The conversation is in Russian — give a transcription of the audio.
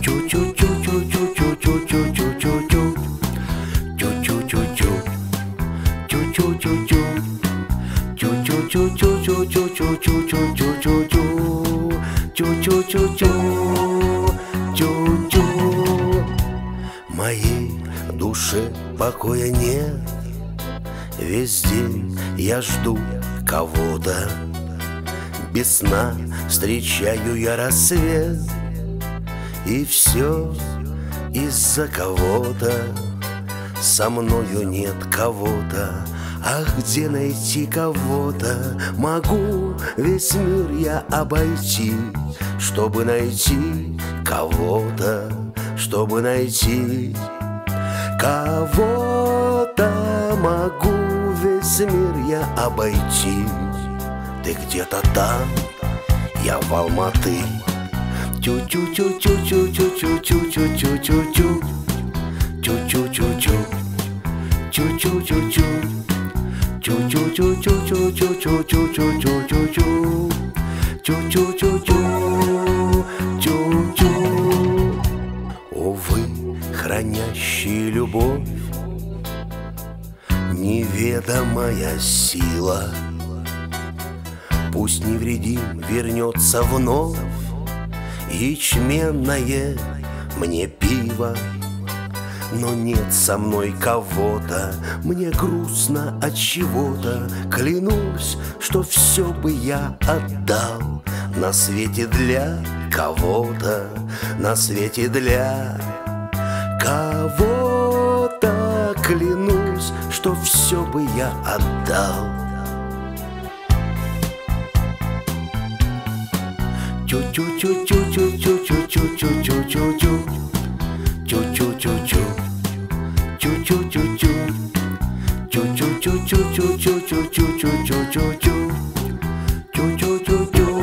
Моей душе покоя нет. Весь день я жду кого-то. Без сна встречаю я рассвет. И все из-за кого-то. Со мною нет кого-то. А где найти кого-то? Могу весь мир я обойти, чтобы найти кого-то, чтобы найти кого-то. Могу весь мир я обойти. Ты где-то там, я в Алматы. Тю-тю-тю-тю-тю-тю-тю-тю-тю-тю-тю. Тю-тю-тю-тю. Тю-тю-тю-тю. Тю-тю-тю-тю-тю-тю-тю-тю-тю-тю. Тю-тю-тю-тю. Тю-тю. Увы, хранящий любовь, неведомая сила. Пусть невредим вернется вновь ячменное мне пиво. Но нет со мной кого-то, мне грустно от чего-то. Клянусь, что все бы я отдал на свете для кого-то, на свете для кого-то. Клянусь, что все бы я отдал. Тю-тю-тю-тю-тю-тю-тю-тю-тю-тю-тю. Тю-тю-тю-тю. Тю-тю-тю-тю. Тю-тю-тю-тю-тю-тю-тю-тю-тю-тю-тю. Тю-тю-тю-тю.